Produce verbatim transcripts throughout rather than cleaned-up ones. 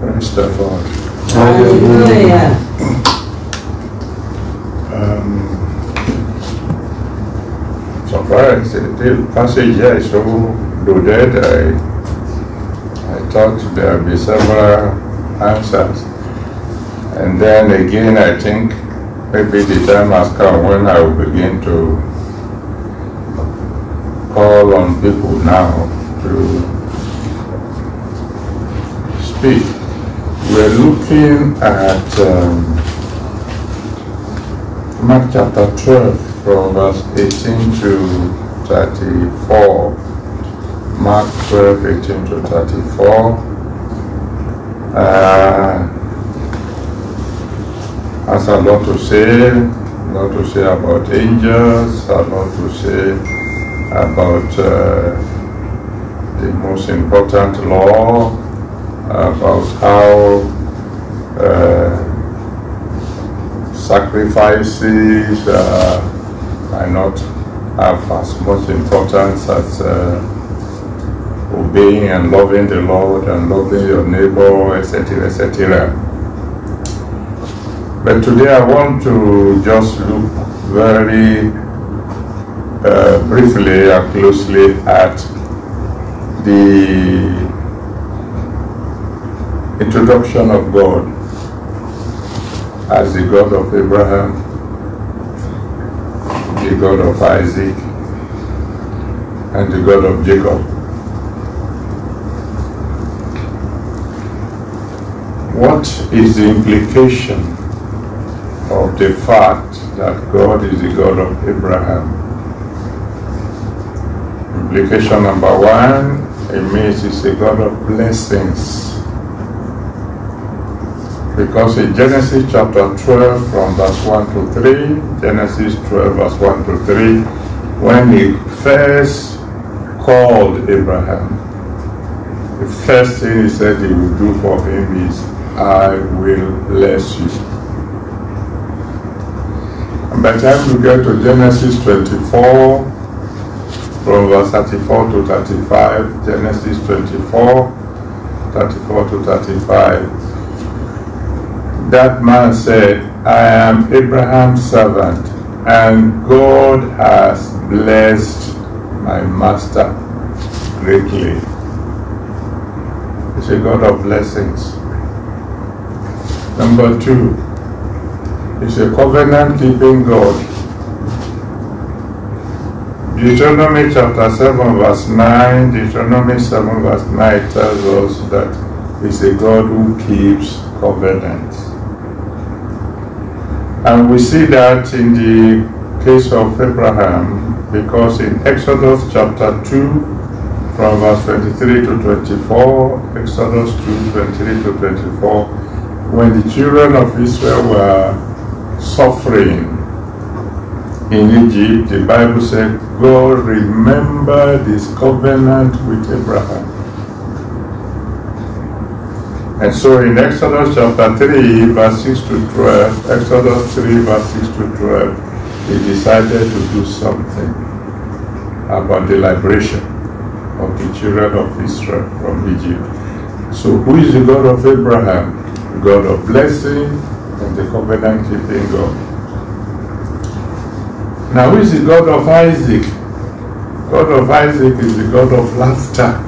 Praise the Lord. Hallelujah. Um, surprised. The passage here is so loaded. I, I thought there would be several answers. And then again, I think maybe the time has come when I will begin to call on people now to speak. We're looking at um, Mark chapter twelve from verse eighteen to thirty-four. Mark twelve, eighteen to thirty-four. Uh, has a lot to say, a lot to say about angels, a lot to say about uh, the most important law, about how uh, sacrifices uh, might not have as much importance as uh, obeying and loving the Lord and loving your neighbor, et cetera, et cetera. But today I want to just look very uh, briefly and closely at the introduction of God as the God of Abraham, the God of Isaac, and the God of Jacob. What is the implication of the fact that God is the God of Abraham? Implication number one, it means he's a God of blessings. Because in Genesis chapter twelve from verse one to three, Genesis twelve verse one to three, when he first called Abraham, the first thing he said he would do for him is, I will bless you. And by the time you get to Genesis twenty-four, from verse thirty-four to thirty-five, Genesis twenty-four, thirty-four to thirty-five, that man said, I am Abraham's servant, and God has blessed my master greatly. He's a God of blessings. Number two, he's a covenant-keeping God. Deuteronomy chapter seven verse nine, Deuteronomy seven verse nine tells us that he's a God who keeps covenants. And we see that in the case of Abraham, because in Exodus chapter two, from verse twenty-three to twenty-four, Exodus two, twenty-three to twenty-four, when the children of Israel were suffering in Egypt, the Bible said, God remembered his covenant with Abraham. And so in Exodus chapter three, verse six to twelve, Exodus three, verse six to twelve, he decided to do something about the liberation of the children of Israel from Egypt. So who is the God of Abraham? The God of blessing and the covenant-keeping God. Now who is the God of Isaac? God of Isaac is the God of laughter.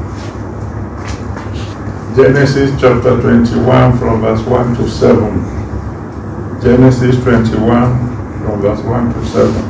Genesis chapter twenty-one from verse one to seven. Genesis twenty-one from verse one to seven.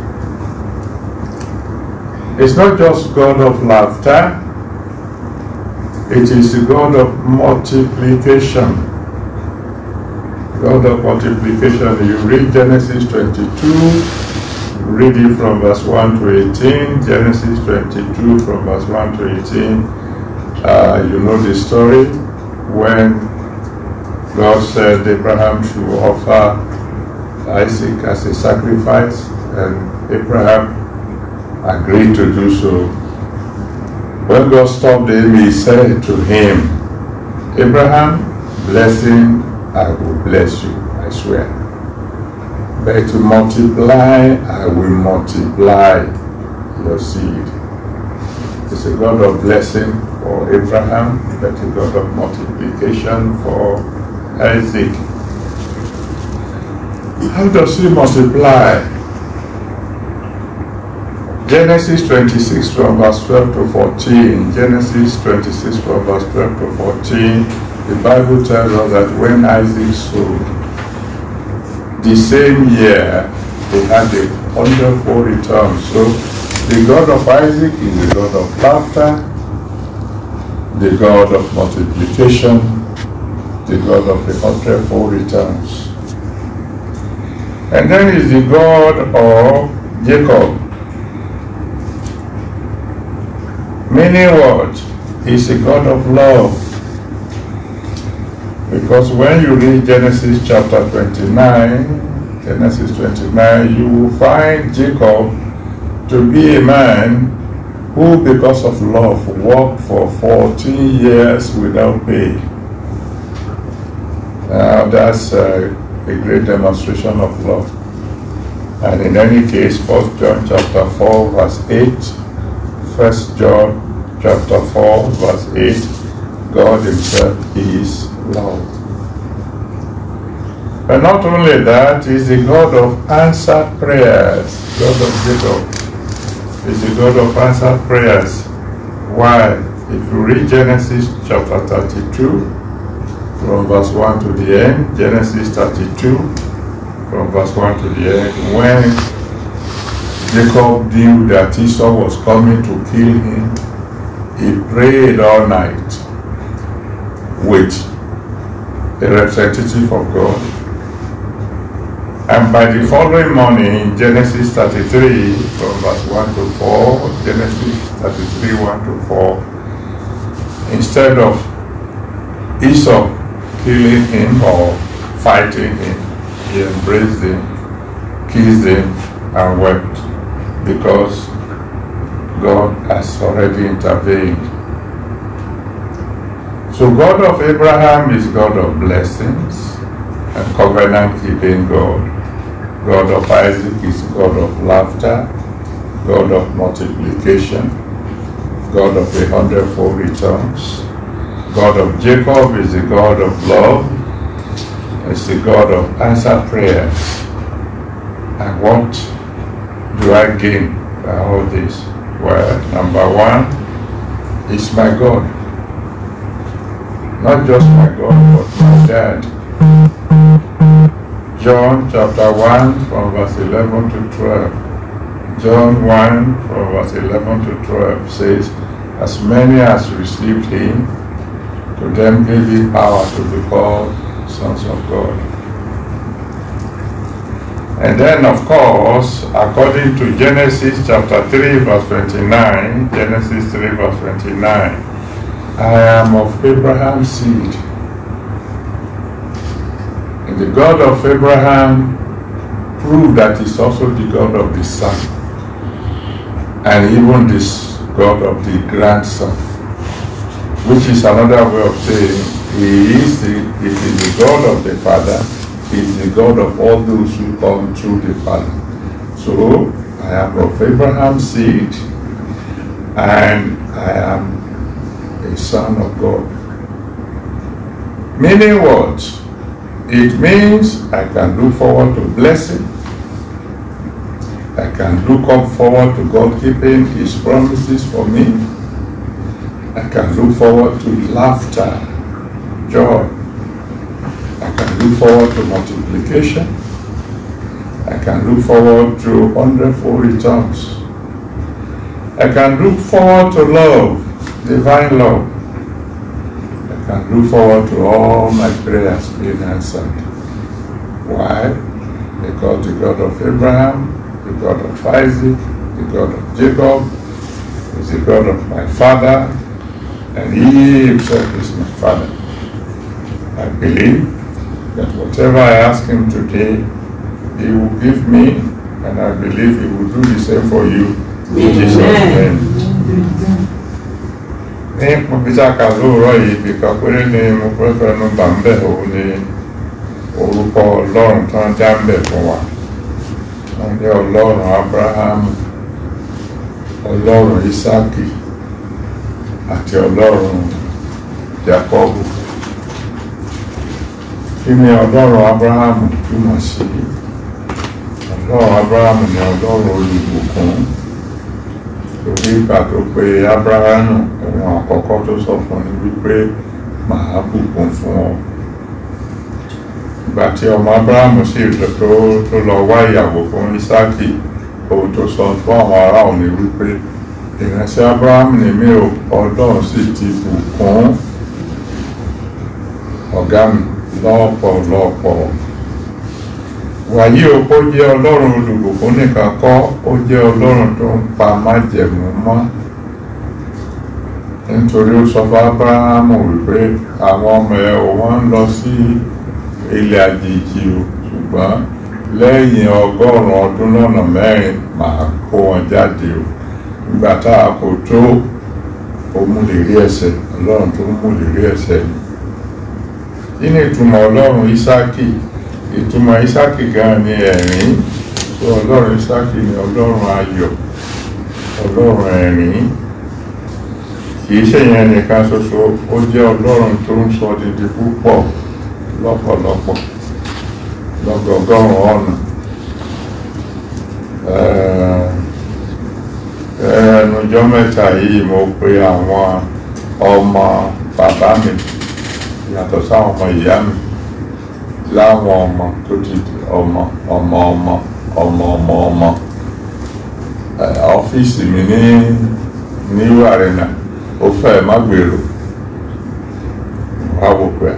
It's not just God of laughter, it is the God of multiplication. God of multiplication. You read Genesis twenty-two, read it from verse one to eighteen, Genesis twenty-two from verse one to eighteen. Uh, you know the story when God said Abraham should offer Isaac as a sacrifice, and Abraham agreed to do so. When God stopped him, he said to him, Abraham, blessing, I will bless you, I swear. But to multiply, I will multiply your seed. It's a God of blessing for Abraham, but a God of multiplication for Isaac. How does he multiply? Genesis twenty-six from verse twelve to fourteen. Genesis twenty-six from verse twelve to fourteen. The Bible tells us that when Isaac sowed, the same year they had a wonderful return. So the God of Isaac is the God of laughter, the God of multiplication, the God of a hundredfold returns. And then is the God of Jacob. Meaning what? He's a God of love. Because when you read Genesis chapter twenty-nine, Genesis twenty-nine, you will find Jacob to be a man who, because of love, worked for fourteen years without pay. Now that's uh, a great demonstration of love. And in any case, First John chapter four, verse eight, First John chapter four, verse eight, God himself is love. But not only that, he's the God of answered prayers. God of Jacob is the God of answered prayers. Why? If you read Genesis chapter thirty-two, from verse one to the end, Genesis thirty-two, from verse one to the end, when Jacob knew that Esau was coming to kill him, he prayed all night with a representative of God. And by the following morning, Genesis thirty-three, from verse one to four, Genesis thirty-three, one to four, instead of Esau killing him or fighting him, he embraced him, kissed him, and wept, because God has already intervened. So God of Abraham is God of blessings and covenant-keeping God. God of Isaac is God of laughter, God of multiplication, God of a hundredfold returns. God of Jacob is the God of love, is the God of answered prayers. And what do I gain by all this? Well, number one, is my God. Not just my God, but my dad. John chapter one, from verse eleven to twelve. John one, from verse eleven to twelve says, as many as received him, to them gave he power to be called sons of God. And then, of course, according to Genesis chapter three, verse twenty-nine, Genesis three, verse twenty-nine, I am of Abraham's seed. And the God of Abraham proved that he's also the God of the son, and even this God of the grandson, which is another way of saying he is the, he is the God of the Father. He is the God of all those who come through the Father. So I am of Abraham's seed, and I am a son of God. Meaning what? It means I can look forward to blessing. I can look up forward to God keeping his promises for me. I can look forward to laughter, joy. I can look forward to multiplication. I can look forward to hundredfold returns. I can look forward to love, divine love. I can look forward to all my prayers being answered. Why? Because the God of Abraham, the God of Isaac, the God of Jacob is the God of my father, and he himself is my father. I believe that whatever I ask him today, he will give me, and I believe he will do the same for you. In Jesus' name. Ní pọ̀pítàkà lóòrọ̀ yìí bí kàpẹ́rẹ́ ní mo pẹ́fẹ́ ní bàmbẹ̀ òun ní orúkọ Ọlọ́run tó ń jámbẹ̀ fún wa. Wọ́n ní Ọlọ́run Abrahamu, Ọlọ́run Isaki, àti Ọlọ́run Jákọ́bù. Kí ni Ọlọ́run Ábúráhámù túmọ̀ sí? Ọlọ́run Ábúráhámù ni Ọlọ́run olùbùkún. Torí ìgbà tó pe Ábúráhámù, ohun àkọ́kọ́ tó sọ fún ni wípé màá bùkún fún ọ. Ìgbà tí ọmọ Ábúráhámù sì tó lọ wá ìyàwó fún Ísákì, ohun tó sọ fún àwọn ará òun ni wípé ìránṣẹ́ Ábúráhámù ni mí o, Ọlọ́run sì ti bùkún ọ̀gá mi lọ́pọ̀lọpọ̀. Wàyí o, kó jẹ́ Ọlọ́run olùbùkún nìkan kọ́, ó jẹ́ Ọlọ́run tó ń pa májẹ̀mú mọ́. Nítorí ó sọ fún Ábúráhámù wípé àwọn ọmọ ẹ̀ wọ́n ń lọ sí ilẹ̀ àjèjì o, ṣùgbọ́n lẹ́yìn ọgọ́rùn-ún ọdún lọ́nà mẹ́rin màá kó wọn jáde o. Nígbà tá a kò tó, ó mú lè rí ẹsẹ̀, Ọlọ́run tó mú lè rí ẹsẹ̀ ni. Kí ni ìtumọ̀ Ọlọ́run Ísákì? Ìtumọ̀ Ísákì gan ni ẹ̀rín. So Ọlọ́run Ísákì ni Ọlọ́run ayọ̀, Ọlọ́run ẹ̀rín. Kì í ṣe ìyẹn nìkan ṣoṣo, ó jẹ́ Ọlọ́run tó ń sọ dídí púpọ̀ lọ́pọ̀lọpọ̀ lọ́gọ̀ọ̀gọ́rùn ọ̀nà. Ẹnujọ́ mẹ́ta yìí mo pe àwọn ọmọ bàbá mi yàtọ̀ sáwọn ọmọ ìyá mi láwọn ọmọ tó ti di ọmọ ọmọ ọmọ ọmọ ọmọ ọmọ ọ́fíìsì mi ní New Arena ó fẹ́ má gbèrò. Wá wò pé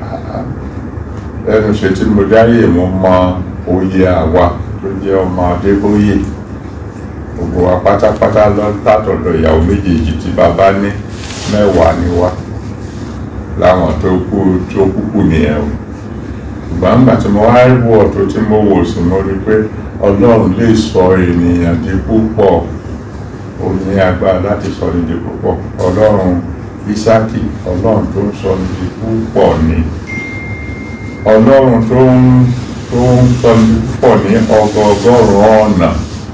ẹnu ṣe tí mo dáyé mo mọ oyè àwa tó jẹ́ ọmọ Adébóyè, gbogbo wa pátápátá látọ̀dọ̀ ìyàwó méjèèjì tí bàbá ní mẹ́wàá ni wá, láwọn tó kú tó kúkú nìyẹn o. Ṣùgbọ́n nígbà tí mo wá wọ̀ tó tí mo wò sí, mo rí pé Ọlọ́run lè sọ ènìyàn di púpọ̀, ó ní agbára láti sọ ní di púpọ̀. Ọlọ́run Ísákì, Ọlọ́run tó ń sọ ní di púpọ̀ ni. Ọlọ́run tó ń tó ń sọ ní di púpọ̀ ní ọgọgọ́rùn-ún ọ̀nà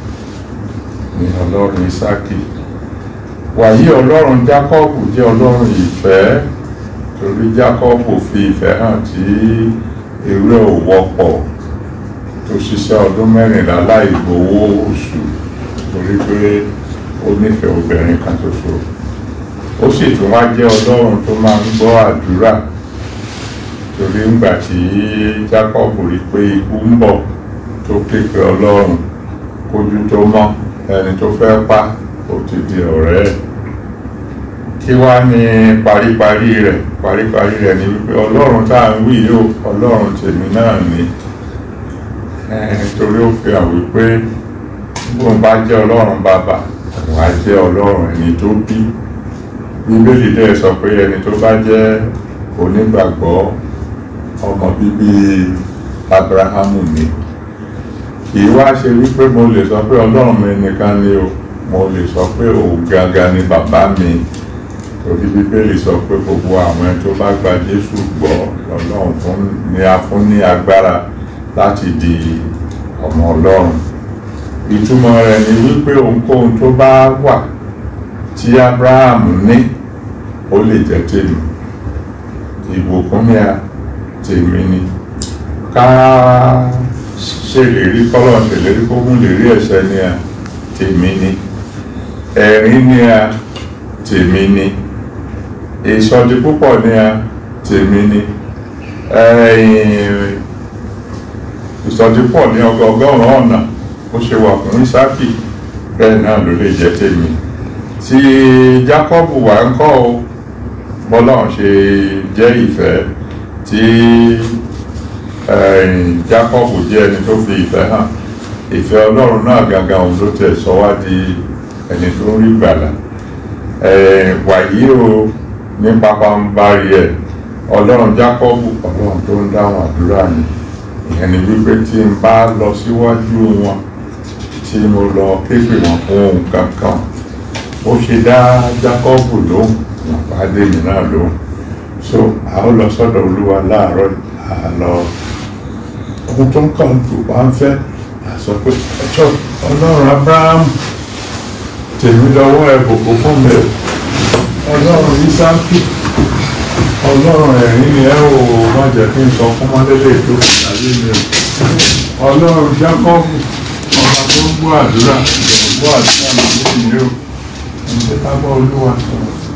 ni Ọlọ́run Ísákì. Wàyí Ọlọ́run Jákọ́bù jẹ́ Ọlọ́run ìfẹ́, torí Jákọ́bù fi ìfẹ́ hàn tí ewé ò wọ́pọ̀, tó ṣiṣẹ́ ọdún mẹ́rìnlá láì gbowó oṣù torí pé ó nífẹ̀ẹ́ obìnrin kan ṣoṣo. Ó sì tún wá jẹ́ Ọlọ́run tó máa ń gbọ́ àdúrà, torí ńgbà tí Jákọ́bù rí pé ikú ń bọ̀ tó ké pe Ọlọ́run, kójú tó mọ́ ẹni tó fẹ́ pa ó ti di ọ̀rẹ́ ẹ̀. Kí wá ní paríparí rẹ̀? Paríparí rẹ̀ ni wípé Ọlọ́run tá à ń wí yóò, Ọlọ́run tèmi náà ni. Torí ó fi hàn wípé bóun bá jẹ́ Ọlọ́run bàbá, wàá jẹ́ Ọlọ́run ẹni tó bí. Bíbélì dẹ̀ sọ pé ẹni tó bá jẹ́ onígbàgbọ́, ọmọ bíbí Ábúráhámù ni. Kì í wá ṣe wípé mo lè sọ pé Ọlọ́run mi nìkan ni o, mo lè sọ pé òun gangan ni bàbá mi. Torí Bíbélì sọ pé gbogbo àwọn ẹni tó bá gba Jésù gbọ́, Ọlọ́run fún ni a fún ní agbára láti di ọmọ Ọlọ́run. Ìtumọ̀ rẹ̀ ni wípé ohunkóhun tó bá wà tí Ábúráhámù ní, ó lè jẹ́ tèmi. Ìbùkún mi a tèmi ni. Ká ṣèlérí kọ́lọ̀ ṣèlérí kó mú lè rí ẹ̀ṣẹ̀ ni a tèmi ni. Ẹ̀rín ni a tèmi ni. Ìsọdi púpọ̀ ni a tèmi ni. Ìsọdi pọ̀ ní ọgọgọ́rùn-ún ọ̀nà ó ṣe wà fún Ísákì, bẹ́ẹ̀ náà ló lè jẹ́ tèmi. Tí Jákọ́bù wà ń kọ́ o, bọ́lọ́run ṣe jẹ́ ìfẹ́, tí Jákọ́bù jẹ́ ẹni tó fi ìfẹ́ hàn. Ìfẹ́ Ọlọ́run náà gangan òun ló tẹ̀ sọ wá di ẹni tó ń rí gbàlà. Wàyí o, ní pápánbárí ẹ̀, Ọlọ́run Jákọ́bù, Ọlọ́run tó ń dáhùn àdúrà ni. Ìyẹn ni wípé tí n bá lọ síwájú wọn, tí mo lọ képe wọn fún ohun kankan, ó ṣe dá Jákọ́bù lóhùn, wọn bá dé mi náà lóhùn. So a ó lọ sọ́dọ̀ Olúwa láàárọ̀, a lọ ohun tó ń kàn tó wá ń fẹ́, a sọ pé ọjọ́ Ọlọ́run Ábúráhámù, tèmi lọ́wọ́ ẹ̀ bùkún fún mi. Ọlọ́run Ísákì, Ọlọ́run ẹ̀rín ni ẹ ò má jẹ́ kí n sọ fún mọ́lẹ́lẹ́ tó ayé mi o. Ọlọ́run Jákọ́bù, ọba tó ń gbọ́ àdúrà, ìjọba gbọ́ àdúrà lórí mi o. Ǹjẹ́ ká gbọ́ Olúwa sọ̀rọ̀.